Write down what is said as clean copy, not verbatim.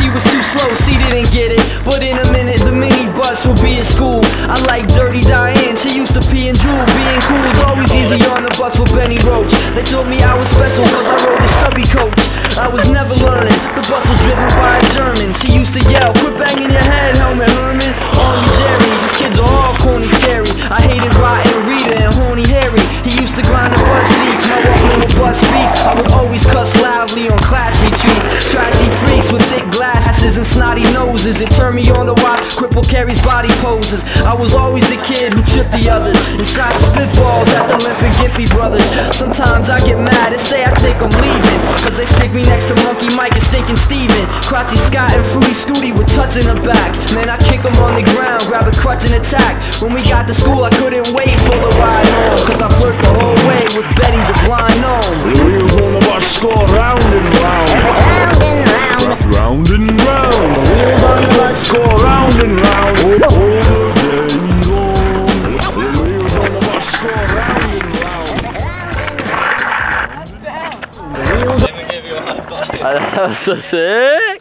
she was too slow, she didn't get it. But in a minute, the minibus will be at school. I like Dirty Diane, she used to pee and drool. Being cool is always easy on the bus with Benny Roach. They told me I was special cause I rode a stubby coach. I was never learning, the bus was driven by a German. She used to yell, quit banging your head, Helmet Herman. Army Jerry, these kids are all corny, scary. I hated Rotten Rita and Horny Harry. He used to grind the bus seats, my walking with bus beats. I would always cuss loudly on class retreats. Trashy freaks with thick glasses and snotty noses. It turned me on to watch Cripple Carrie's body poses. I was always the kid who tripped the others and shot spitballs at the Limp and Gimpy brothers. Sometimes I get mad and say I think I'm leaving, cause they stick me next to Monkey Mike and Stinking Steven. Crotchy Scott and Fruity Scooty with touch in the back. Man, I kick them on the ground, grab a crutch and attack. When we got to school I couldn't wait for the ride home, cause I flirt the whole way with Betty the blind gnome. The wheels on the bus go round and round, Round and round, round and round. the wheels on the bus Go round and round all the day long. The wheels on the bus go round and round. the wheels That was so sick.